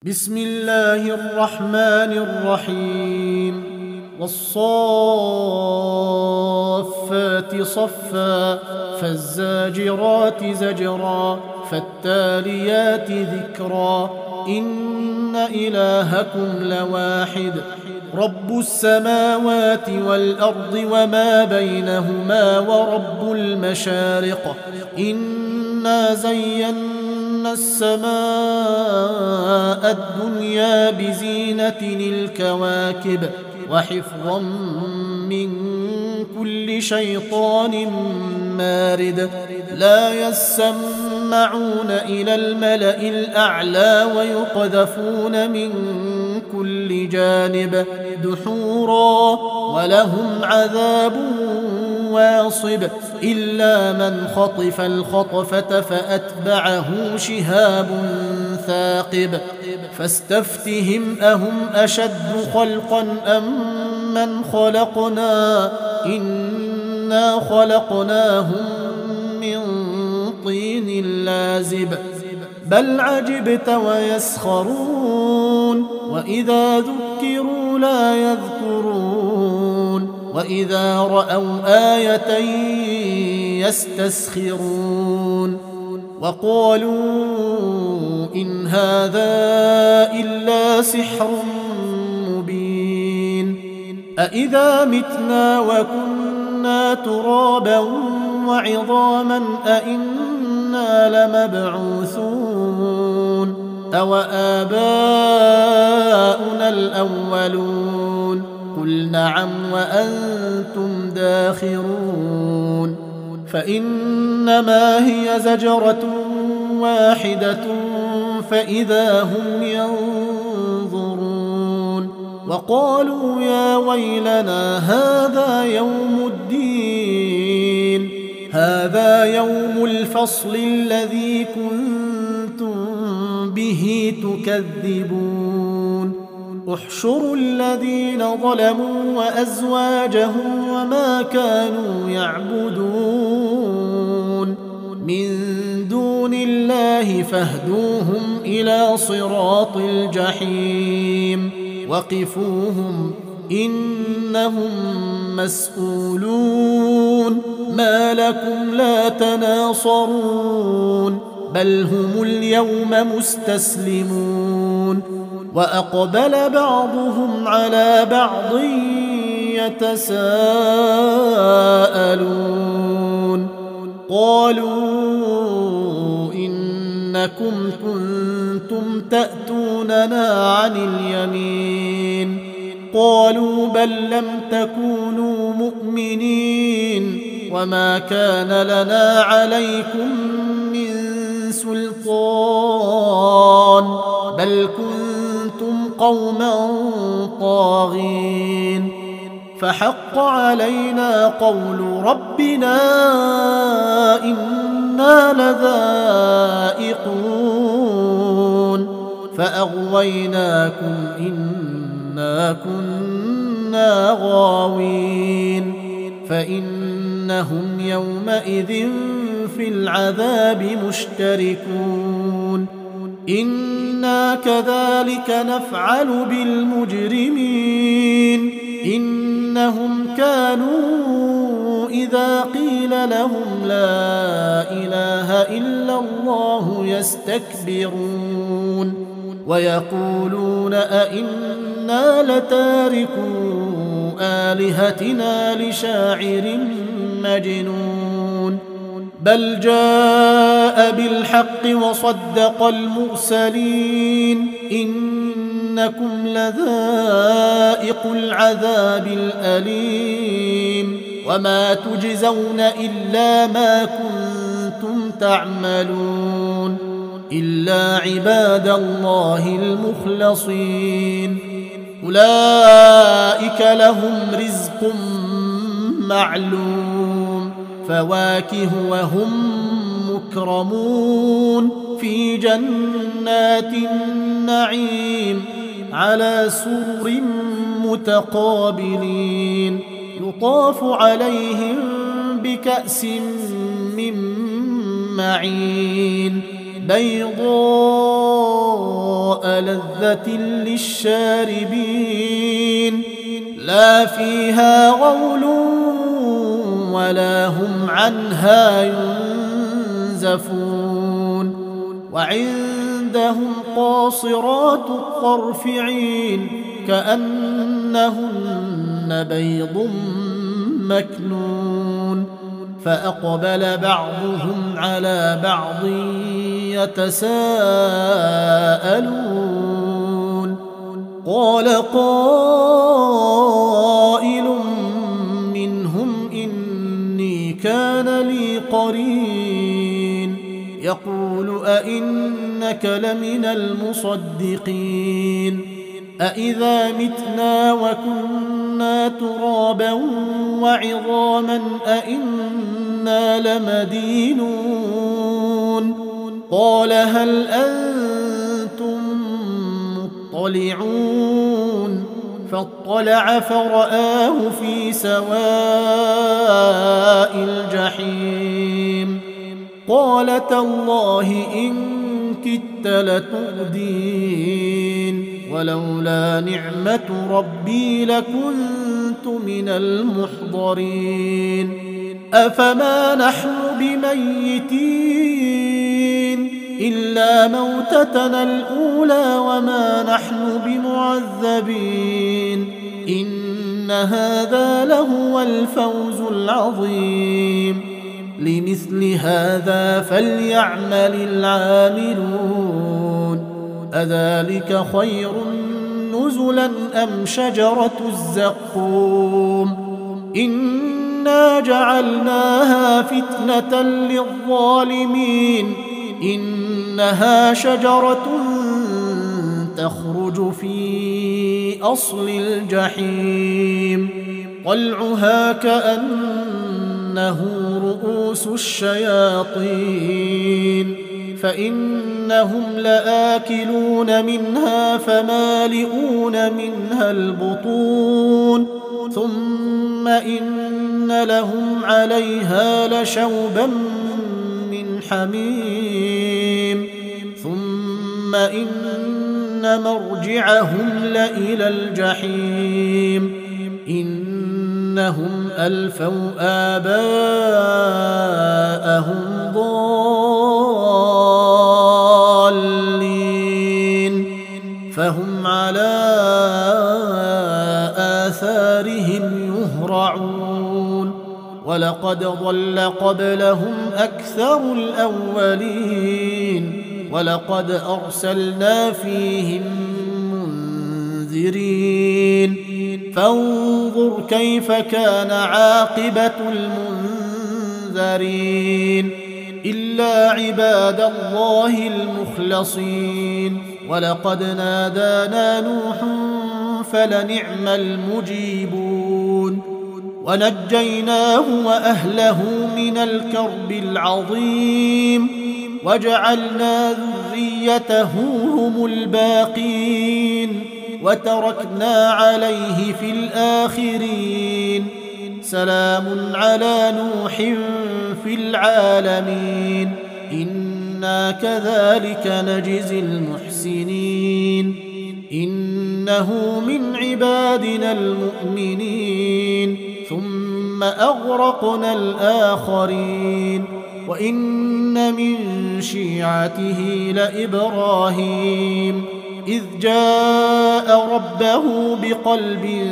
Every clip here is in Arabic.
بسم الله الرحمن الرحيم والصافات صفا فالزاجرات زجرا فالتاليات ذكرا إن إلهكم لواحد رب السماوات والأرض وما بينهما ورب المشارق إنا زينا السماء الدنيا بزينة الكواكب وحفظا من كل شيطان مارد لا يسمعون إلى الملأ الأعلى ويقذفون من كل جانب دحورا ولهم عذاب واصب إلا من خطف الخطفة فأتبعه شهاب ثاقب فاستفتهم أهم أشد خلقا أم من خلقنا إنا خلقناهم من طين لازب بل عجبت ويسخرون وإذا ذكروا لا يذكرون وإذا رأوا آية يستسخرون وقالوا إن هذا إلا سحر مبين أإذا متنا وكنا ترابا وعظاما أإنا لمبعوثون أوآباؤنا الأولون قل نعم وأنتم داخرون فإنما هي زجرة واحدة فإذا هم ينظرون وقالوا يا ويلنا هذا يوم الدين هذا يوم الفصل الذي كنتم به تكذبون احشروا الذين ظلموا وأزواجهم وما كانوا يعبدون من دون الله فاهدوهم إلى صراط الجحيم وقفوهم إنهم مسؤولون ما لكم لا تناصرون بل هم اليوم مستسلمون وأقبل بعضهم على بعض يتساءلون قالوا إنكم كنتم تأتوننا عن اليمين قالوا بل لم تكونوا مؤمنين وما كان لنا عليكم من سلطان بل كنتم قوما طاغين فحق علينا قول ربنا إنا لذائقون فأغويناكم إنا كنا غاوين فإنهم يومئذ في العذاب مشتركون إنا كذلك نفعل بالمجرمين إنهم كانوا إذا قيل لهم لا إله إلا الله يستكبرون ويقولون أئنا لتاركو آلهتنا لشاعر مجنون بل جاء بالحق وصدق المرسلين إنكم لذائق العذاب الأليم وما تجزون إلا ما كنتم تعملون إلا عباد الله المخلصين أولئك لهم رزق معلوم فواكه وهم مكرمون في جنات النعيم على سرر متقابلين يطاف عليهم بكأس من معين بيضاء لذة للشاربين لا فيها غول ولا هم عنها ينزفون وعندهم قاصرات الطرف عين كأنهن بيض مكنون فأقبل بعضهم على بعض يتساءلون قال قائل منهم إني كان لي قرين يقول أئنك لمن المصدقين أإذا متنا وكنا ترابا وعظاما أئنا لمدينون قال هل أنتم مطلعون فاطلع فرآه في سواء الجحيم قال تالله إن كدت لتردين ولولا نعمة ربي لكنت من المحضرين أفما نحن بميتين إلا موتتنا الأولى وما نحن بمعذبين إن هذا لهو الفوز العظيم لمثل هذا فليعمل العاملون أذلك خير نزلا أم شجرة الزقوم إنا جعلناها فتنة للظالمين إنها شجرة تخرج في أصل الجحيم طلعها كأنه رؤوس الشياطين فإنهم لآكلون منها فمالئون منها البطون ثم إن لهم عليها لشوبا من حميم ثم إن مرجعهم لإلى الجحيم إنهم ألفوا آباءهم ضالين فهم على آثارهم يهرعون ولقد ضل قبلهم أكثر الأولين ولقد أرسلنا فيهم منذرين فانظر كيف كان عاقبة المنذرين إلا عباد الله المخلصين ولقد نادانا نوح فلنعم المجيبون ونجيناه وأهله من الكرب العظيم وجعلنا ذريته هم الباقين وتركنا عليه في الآخرين سلام على نوح في العالمين إنا كذلك نجزي المحسنين إنه من عبادنا المؤمنين ثم أغرقنا الآخرين وإن من شيعته لإبراهيم إذ جاء ربه بقلب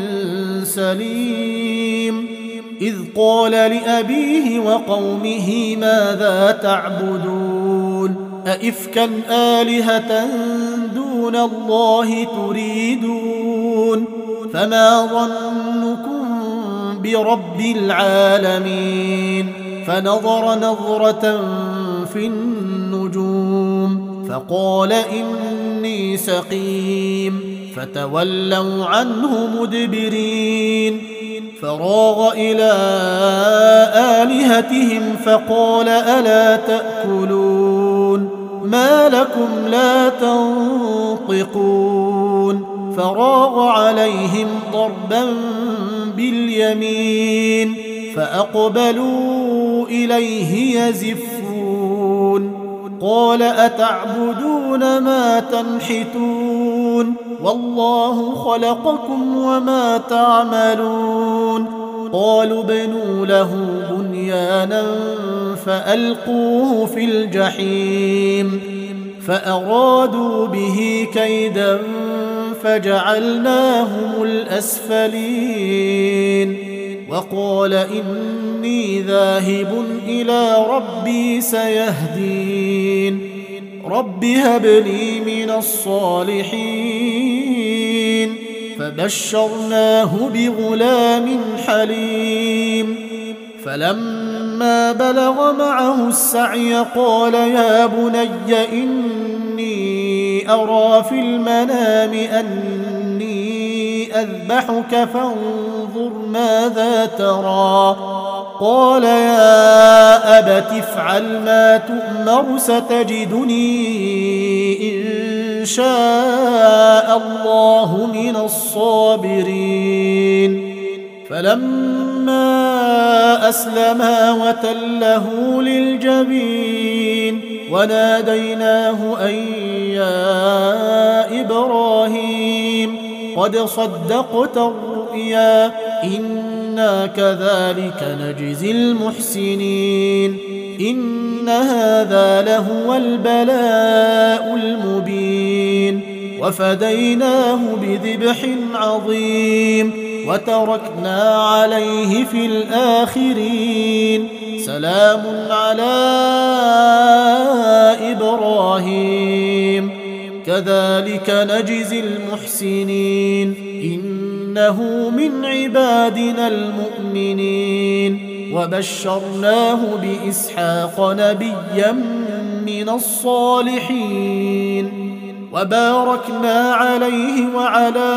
سليم إذ قال لأبيه وقومه ماذا تعبدون أئفكا آلهة دون الله تريدون فما ظنكم برب العالمين فنظر نظرة في النجوم فقال إني سقيم فتولوا عنه مدبرين فراغ إلى آلهتهم فقال ألا تأكلون ما لكم لا تنطقون فراغ عليهم ضربا باليمين فأقبلوا إليه يزفون قال أتعبدون ما تنحتون والله خلقكم وما تعملون قالوا ابنوا له بنيانا فألقوه في الجحيم فأرادوا به كيدا فجعلناهم الأسفلين وقال إني ذاهب إلى ربي سيهدين رب هب لي من الصالحين فبشرناه بغلام حليم فلما بلغ معه السعي قال يا بني إني أرى في المنام أني أذبحك فانظر ماذا ترى قال يا أبت افعل ما تؤمر ستجدني إن شاء الله من الصابرين فلما أسلما وتله للجبين وناديناه أن يا إبراهيم قد صدقت الرؤيا إنا كذلك نجزي المحسنين إن هذا لهو البلاء المبين وفديناه بذبح عظيم وتركنا عليه في الآخرين سلام على إبراهيم كذلك نجزي المحسنين إنه من عبادنا المؤمنين وبشرناه بإسحاق نبيا من الصالحين وباركنا عليه وعلى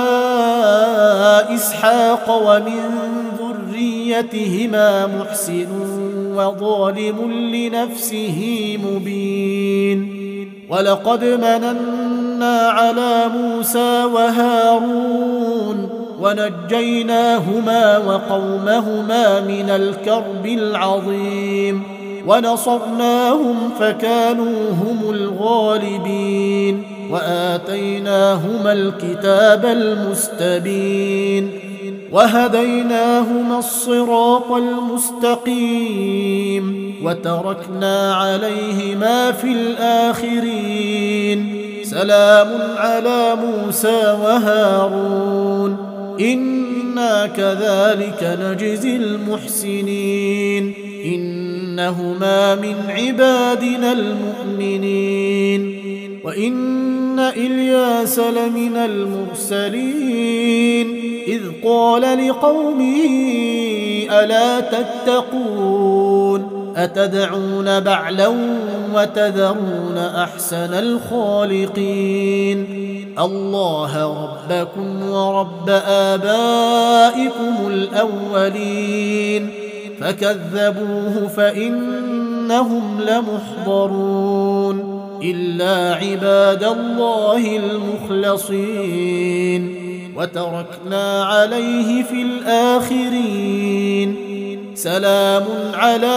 إسحاق ومن ذريتهما محسن وظالم لنفسه مبين ولقد مننا على موسى وهارون ونجيناهما وقومهما من الكرب العظيم ونصرناهم فكانوا هم الغالبين وآتيناهما الكتاب المستبين وهديناهما الصراط المستقيم وتركنا عليهما في الآخرين سلام على موسى وهارون إنا كذلك نجزي المحسنين إنهما من عبادنا المؤمنين وإن إلياس لمن المرسلين إذ قال لقومه ألا تتقون أتدعون بعلا وتذرون أحسن الخالقين الله ربكم ورب آبائكم الأولين فكذبوه فإنهم لمحضرون إلا عباد الله المخلصين وتركنا عليه في الآخرين سلام على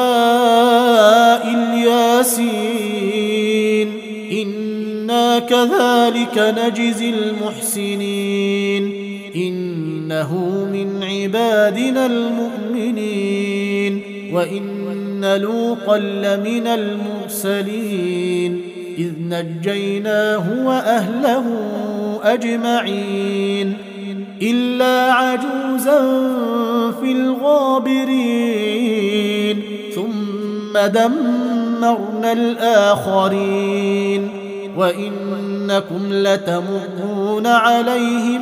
الياسين إنا كذلك نجزي المحسنين إنه من عبادنا المؤمنين وإن لوطا لمن المرسلين إذ نجيناه وأهله أجمعين إلا عجوزا في الغابرين ثم دمرنا الآخرين وإنكم لتمرون عليهم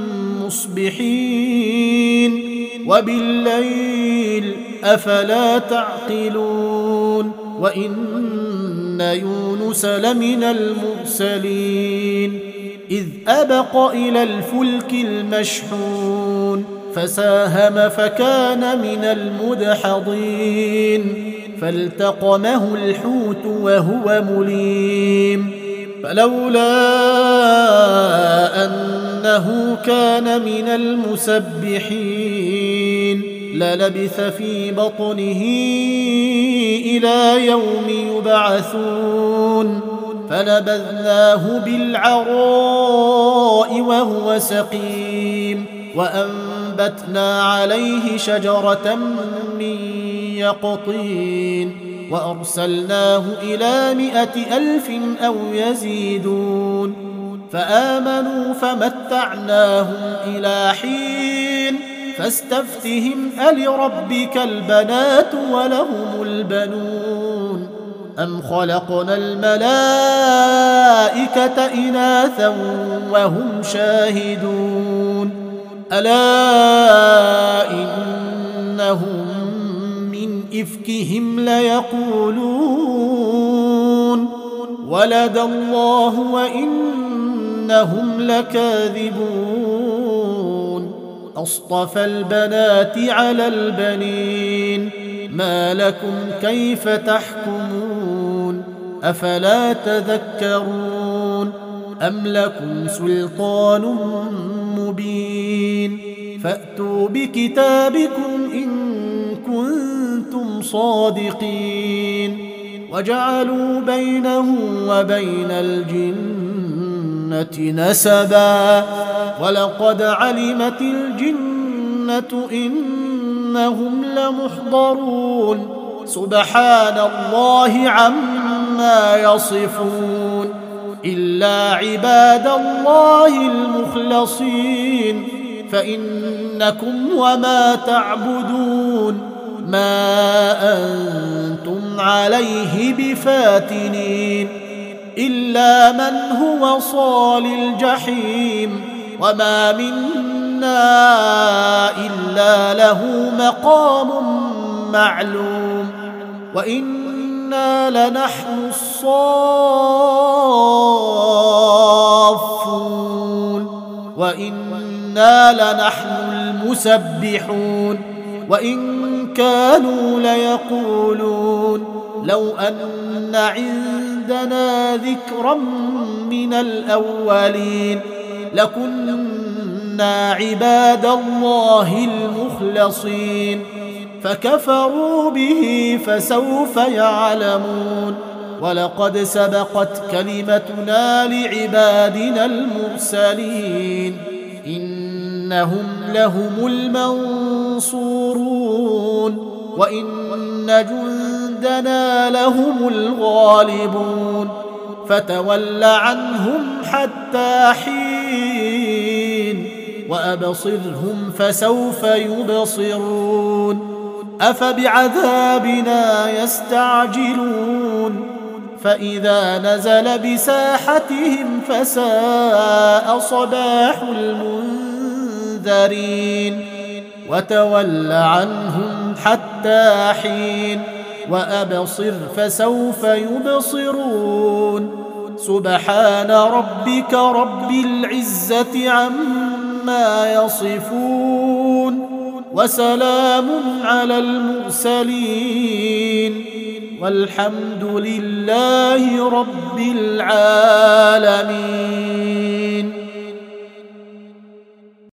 مصبحين وبالليل أفلا تعقلون وإن يونس لمن المرسلين إذ أبق إلى الفلك المشحون فساهم فكان من المدحضين فالتقمه الحوت وهو مليم فلولا أنه كان من المسبحين للبث في بطنه إلى يوم يبعثون فنبذناه بالعراء وهو سقيم وأنبتنا عليه شجرة من يقطين وأرسلناه إلى 100,000 أو يزيدون فآمنوا فمتعناهم إلى حين فاستفتهم ألربك البنات ولهم البنون أم خلقنا الملائكة إناثا وهم شاهدون ألا إنهم من إفكهم ليقولون ولد الله وإنهم لكاذبون أصطفى البنات على البنين ما لكم كيف تحكمون أفلا تذكرون أم لكم سلطان مبين فأتوا بكتابكم إن كنتم صادقين وجعلوا بينه وبين الجنة نسبا ولقد علمت الجنة إنهم لمحضرون سبحان الله عما يصفون إلا عباد الله المخلصين فإنكم وما تعبدون ما أنتم عليه بفاتنين إلا من هو صال الجحيم وما منا إلا له مقام معلوم وإنا لنحن الصافون وإنا لنحن المسبحون وإن كانوا ليقولون لو أن عندنا ذكرا من الأولين لكنا عباد الله المخلصين فكفروا به فسوف يعلمون ولقد سبقت كلمتنا لعبادنا المرسلين إنهم لهم المنصورون وإن جندنا لهم الغالبون فتول عنهم حتى حين وأبصرهم فسوف يبصرون أفبعذابنا يستعجلون فإذا نزل بساحتهم فساء صباح المنذرين وتول عنهم حتى حين وأبصر فسوف يبصرون سبحان ربك رب العزة عما يصفون وسلام على المرسلين والحمد لله رب العالمين.